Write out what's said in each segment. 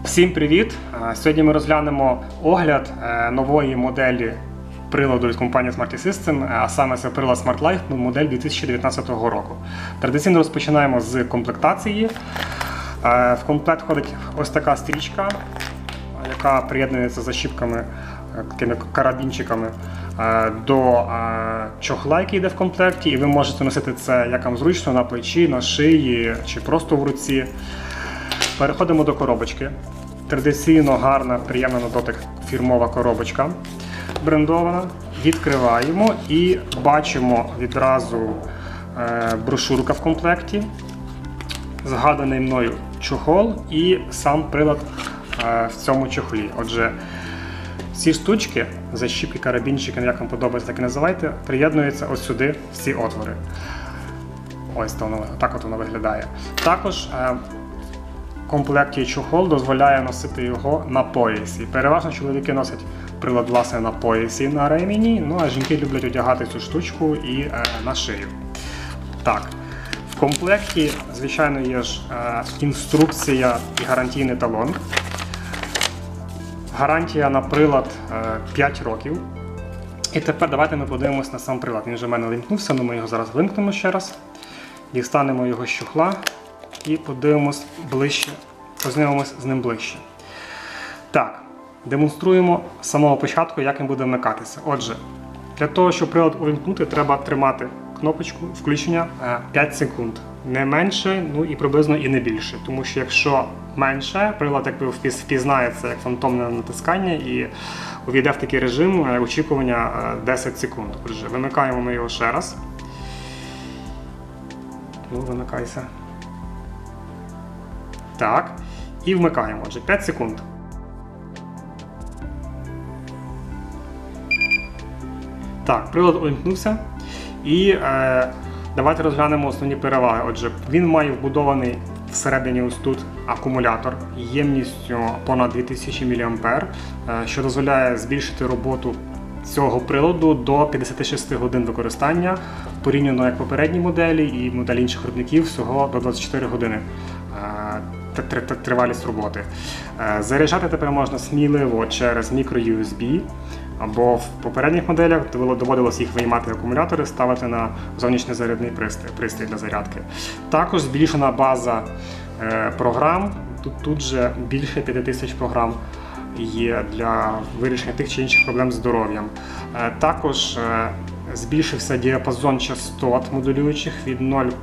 Всім привіт! Сьогодні ми розглянемо огляд нової моделі приладу від компанії Smarty System, а саме це прилад Smart Life модель 2019 року. Традиційно розпочинаємо з комплектації. В комплект входить ось така стрічка, яка приєднується защіпками, такими карабінчиками до чохла, який йде в комплекті, і ви можете носити це як вам зручно на плечі, на шиї чи просто в руці. Переходимо до коробочки. Традиційно гарна, приємна на дотик фірмова коробочка брендована. Відкриваємо і бачимо відразу брошурка в комплекті, згаданий мною чохол і сам прилад в цьому чохлі. Отже, ці штучки, защіпки, карабінчики, як вам подобається, так і називайте, приєднуються ось сюди, в ці отвори. Ось так от воно виглядає. Також в комплекті чохол дозволяє носити його на поясі. Переважно чоловіки носять прилад власне на поясі, на ремені, ну а жінки люблять одягати цю штучку і на шию. Так, в комплекті, звичайно, є ж інструкція і гарантійний талон. Гарантія на прилад 5 років. І тепер давайте ми подивимось на сам прилад. Він вже в мене вимкнувся, але ми його зараз вимкнемо ще раз. Дістанемо його з чохла і подивимось ближче, познайомимось з ним ближче. Так, демонструємо з самого початку, як він буде вмикатися. Отже, для того, щоб прилад увімкнути, треба тримати кнопочку включення 5 секунд. Не менше, ну і приблизно і не більше. Тому що якщо менше, прилад якби впізнає це як фантомне натискання і увійде в такий режим очікування 10 секунд. Отже, вимикаємо ми його ще раз. Ну, вимикайся. Так, і вмикаємо. Отже, 5 секунд. Так, прилад увімкнувся. І давайте розглянемо основні переваги. Отже, він має вбудований всередині ось тут акумулятор ємністю понад 2000 мА, що дозволяє збільшити роботу цього приладу до 56 годин використання, порівняно як попередні моделі і моделі інших виробників всього до 24 години. Тривалість роботи. Заряджати тепер можна сміливо через мікро-USB, або в попередніх моделях доводилось їх виймати акумулятори, ставити на зовнішній зарядний пристрій для зарядки. Також збільшена база програм, тут же більше 5000 програм є для вирішення тих чи інших проблем з здоров'ям. Також збільшився діапазон частот модулюючих від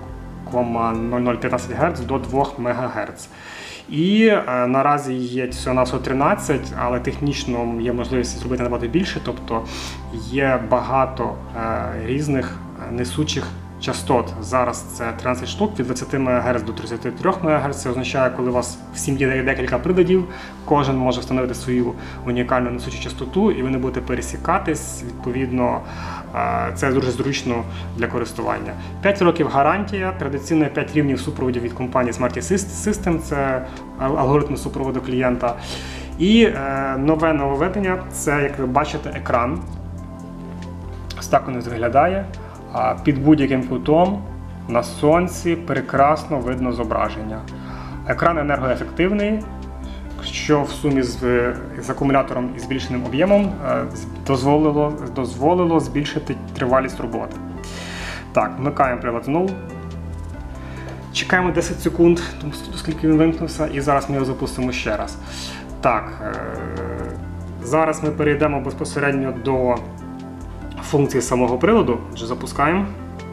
0,0015 Гц до 2 МГц. І наразі є всього-навсього 13, але технічно є можливість зробити набагато більше, тобто є багато різних несучих частот. Зараз це 13 штук від 20 МГц до 33 МГц. Це означає, коли у вас в сім'ї є декілька приладів, кожен може встановити свою унікальну несучу частоту і ви не будете пересікатись. Відповідно, це дуже зручно для користування. 5 років гарантія, традиційно 5 рівнів супроводів від компанії Smarty System, це алгоритм супроводу клієнта. І нове нововведення – це, як ви бачите, екран. Ось так він виглядає. Під будь-яким кутом на сонці прекрасно видно зображення. Екран енергоефективний, що в сумі з акумулятором і збільшеним об'ємом дозволило збільшити тривалість роботи. Так, вмикаємо прилад знову. Чекаємо 10 секунд, оскільки він вимкнувся, і зараз ми його запустимо ще раз. Так, зараз ми перейдемо безпосередньо до функції самого приладу. Отже, запускаємо.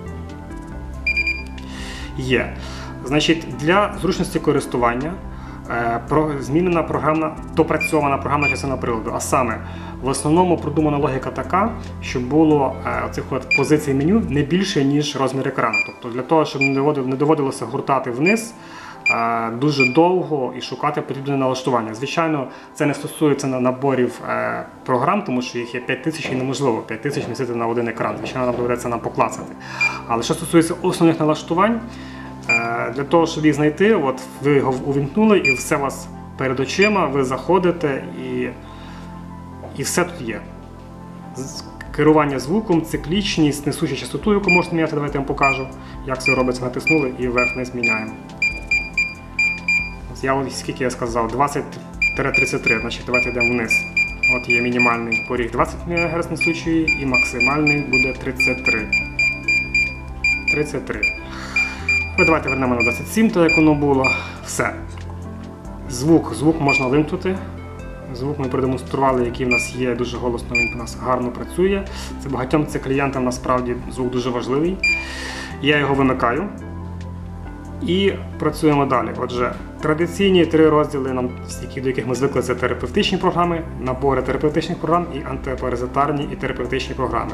Є. Значить, для зручності користування змінена допрацьована програмна частина приладу. А саме, в основному продумана логіка така, щоб було оцих позицій меню не більше, ніж розмір екрану. Тобто для того, щоб не доводилося гуртати вниз дуже довго і шукати потрібне налаштування. Звичайно, це не стосується наборів програм, тому що їх є 5000 і неможливо 5000 містити на один екран. Звичайно, нам доведеться поклацати. Але що стосується основних налаштувань, для того, щоб їх знайти, от ви його увімкнули і все у вас перед очима, ви заходите і все тут є. Керування звуком, циклічність, несуча частоту, яку можна міняти, давайте я вам покажу, як це робиться. Натиснули і вверх-вниз міняємо. Я, скільки я сказав, 33. Значить, давайте йдемо вниз. От є мінімальний поріг 20 МГц несучої і максимальний буде 33. 33. Давайте вернемо на 27, то як воно було. Все. Звук можна вимкнути. Звук ми продемонстрували, який в нас є, дуже голосно він у нас гарно працює. Це багатьом клієнтам насправді звук дуже важливий. Я його вимикаю. І працюємо далі. Отже, традиційні 3 розділи, до яких ми звикли, це терапевтичні програми, набори терапевтичних програм і антипаразитарні і терапевтичні програми.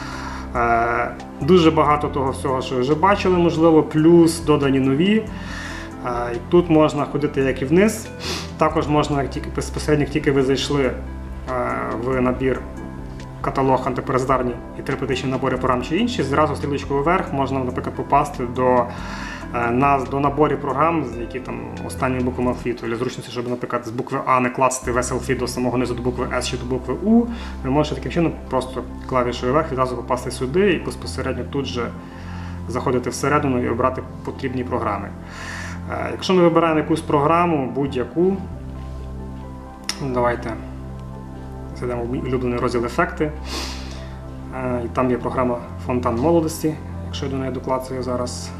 Дуже багато того всього, що ви вже бачили, можливо, плюс додані нові. І тут можна ходити як і вниз. Також можна, безпосередньо, як тільки ви зайшли в набір каталог антипаразитарні і терапевтичні набори програм чи інші, зразу стрілочкою вверх можна, наприклад, попасти до наборів програм, які там останньою буквою алфавіту, для зручності, щоб, наприклад, з букви А не класти весь алфавіт до самого низу, до букви С чи до букви У, ви можете таким чином просто клавішою вверх відразу попасти сюди і безпосередньо тут же заходити всередину і обрати потрібні програми. Якщо ми вибираємо якусь програму, будь-яку, давайте зайдемо в мій улюблений розділ ефекти, і там є програма Фонтан молодості, якщо я до неї доклацаю зараз.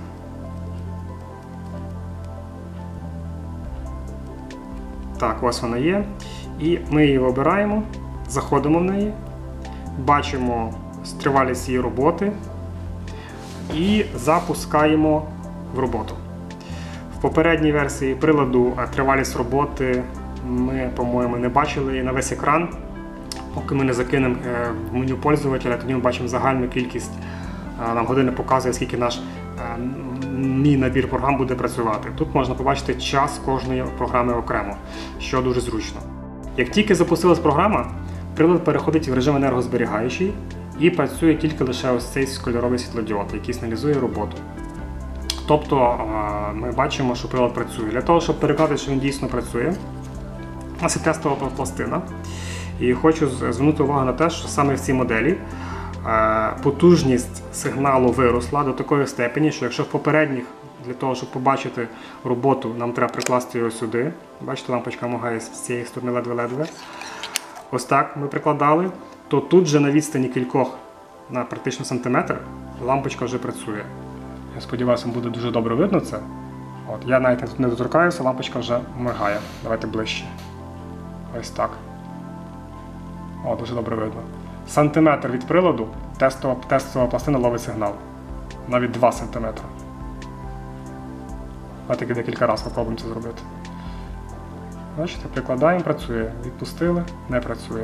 Так, ось вона є. І ми її вибираємо, заходимо в неї, бачимо тривалість її роботи і запускаємо в роботу. В попередній версії приладу тривалість роботи ми, по-моєму, не бачили її на весь екран, поки ми не закинемо в меню пользователя, тоді ми бачимо загальну кількість, нам години показує, скільки мій набір програм буде працювати. Тут можна побачити час кожної програми окремо, що дуже зручно. Як тільки запустилась програма, прилад переходить в режим енергозберігаючий і працює тільки лише ось цей кольоровий світлодіод, який сигналізує роботу. Тобто ми бачимо, що прилад працює. Для того, щоб переконати, що він дійсно працює, у нас є тестова пластина. І хочу звернути увагу на те, що саме в цій моделі потужність сигналу виросла до такої степені, що якщо в попередніх, для того, щоб побачити роботу, нам треба прикласти його сюди. Бачите, лампочка мигає з цієї сторони ледве-ледве. Ось так ми прикладали, то тут же на відстані кількох, на практично сантиметр, лампочка вже працює. Я сподіваюся, вам буде дуже добре видно це. От, я навіть не доторкаюся, лампочка вже мигає. Давайте ближче. Ось так. О, дуже добре видно. Сантиметр від приладу тестова пластина ловить сигнал. Навіть 2 см. Давайте декілька разів спробуємо це зробити. Бачите, прикладаємо, працює. Відпустили, не працює.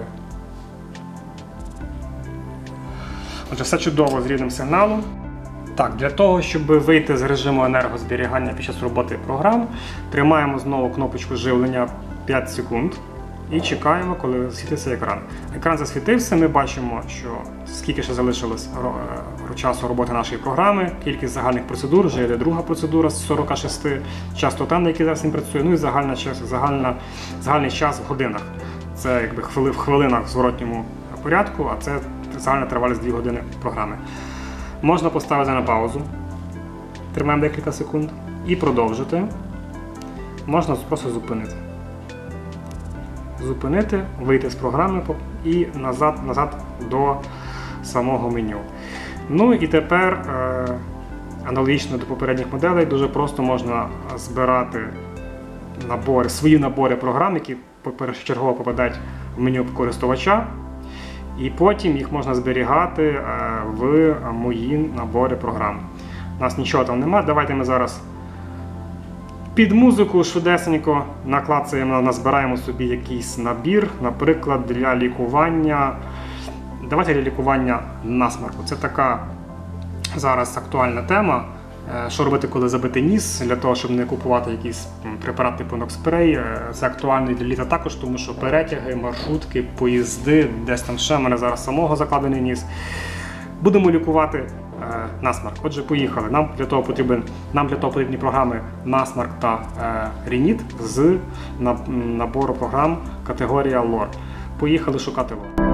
Отже, все чудово з рівнем сигналу. Так, для того, щоб вийти з режиму енергозберігання під час роботи програм, тримаємо знову кнопочку живлення 5 секунд і чекаємо, коли засвітиться екран. Екран засвітився, ми бачимо, що скільки ще залишилось часу роботи нашої програми, кількість загальних процедур, вже йде друга процедура з 46, частота, на якій зараз він працює, ну і загальний час в годинах. Це якби в хвилинах в зворотньому порядку, а це загальна тривалість 2 години програми. Можна поставити на паузу, тримаємо декілька секунд і продовжити. Можна просто зупинити. Зупинити, вийти з програми і назад до самого меню. Ну і тепер, аналогічно до попередніх моделей, дуже просто можна збирати свої набори програм, які першочергово попадають в меню користувача. І потім їх можна зберігати в мої набори програм. У нас нічого там немає. Давайте ми зараз під музику швидесенько наклацаємо, назбираємо собі якийсь набір, наприклад, для лікування. Давайте для лікування насморку. Це така зараз актуальна тема. Що робити, коли забити ніс, для того, щоб не купувати якийсь препарат типу Нокспрей. Це актуально і для літа також, тому що перетяги, маршрутки, поїзди, десь там ще в мене зараз самого закладений ніс. Будемо лікувати насморк. Отже, поїхали. Нам для того потрібні програми насморк та рініт з набору програм категорія LOR. Поїхали шукати LOR.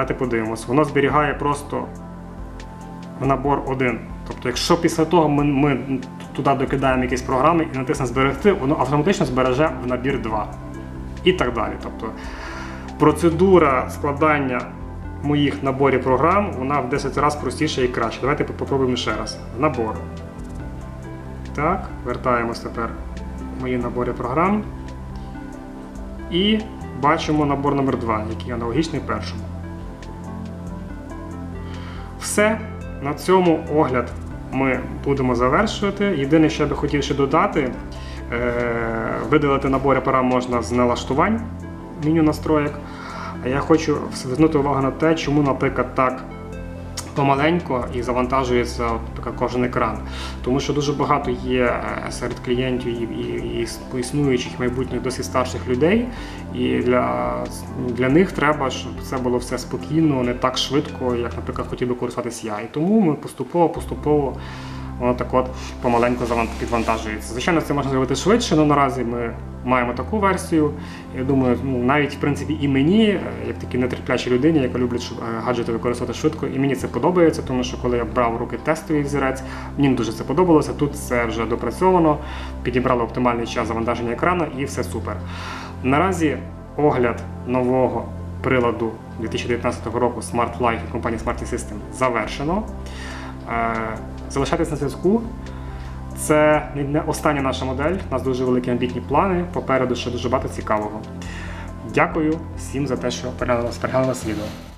Давайте подивимось. Воно зберігає просто в набор один. Тобто, якщо після того ми туди докидаємо якісь програми і натиснемо зберегти, воно автоматично збереже в набір 2. І так далі. Тобто, процедура складання моїх наборів програм, вона в 10 разів простіша і краще. Давайте попробуємо ще раз. Набор. Так, вертаємось тепер в мої набори програм. І бачимо набор номер 2, який аналогічний першому. Все. На цьому огляд ми будемо завершувати. Єдине, що я би хотів ще додати, видалити набори програм можна з налаштувань меню настроєк. А я хочу звернути увагу на те, чому, наприклад, так помаленько і завантажується кожен екран. Тому що дуже багато є серед клієнтів і існуючих майбутніх досить старших людей, і для них треба, щоб це було все спокійно, не так швидко, як, наприклад, хотів би користуватися я. І тому ми поступово воно так от помаленьку підвантажується. Звичайно, це можна зробити швидше, але наразі ми маємо таку версію. Я думаю, навіть в принципі і мені, як такій нетерплячій людині, яка любить гаджети використовувати швидко, і мені це подобається, тому що коли я брав в руки тестовий взірець, мені дуже це подобалося. Тут це вже допрацьовано, підібрали оптимальний час завантаження екрану і все супер. Наразі огляд нового приладу 2019 року Smart Life від компанії Smarty System завершено. Залишайтесь на зв'язку. Це не остання наша модель, у нас дуже великі амбітні плани, попереду ще дуже багато цікавого. Дякую всім за те, що переглянули відео.